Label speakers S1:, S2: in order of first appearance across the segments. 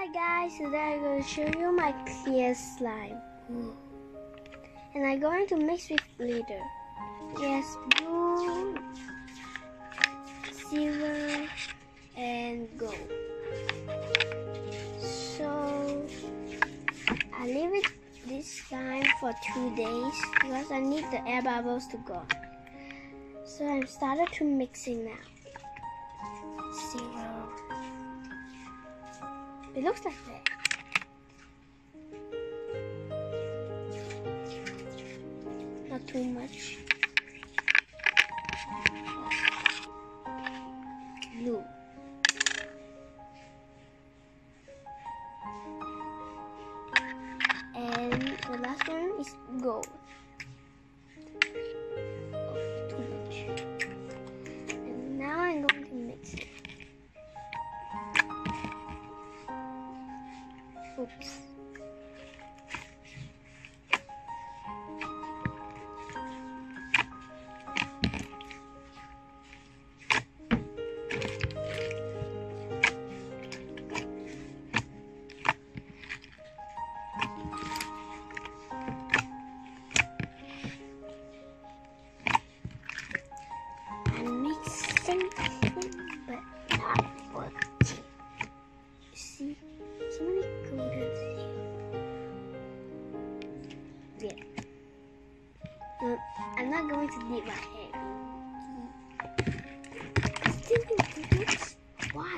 S1: Hi guys, today I'm going to show you my clear slime. And I'm going to mix with glitter. Yes, blue, silver, and gold. So I leave it this time for 2 days because I need the air bubbles to go. So I'm started to mixing now. 0. It looks like that. Not too much. Blue. And the last one is gold. Oh, too much. And now I'm going to mix it. Oops. I'm mixing, but not working. See, so many golden here. Yeah. No, I'm not going to dip my hair. Still do this? Why?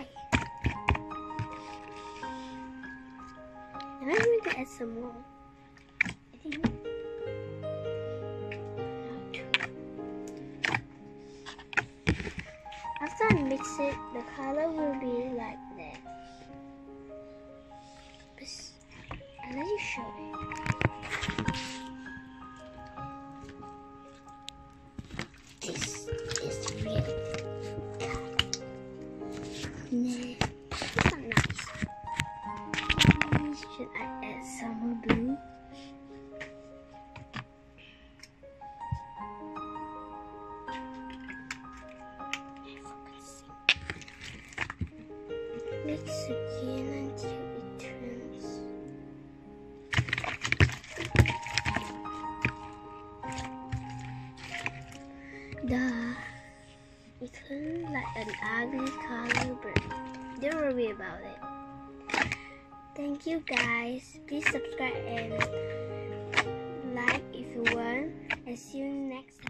S1: Am I going to add some more? I think not. After I mix it, the color will be like that. I'll let you show it. This is really good. Nah, it's not nice. Should I add some more blue? Mix again until it turns. It turns like an ugly color, but don't worry about it. Thank you guys. Please subscribe and like if you want. And see you next time.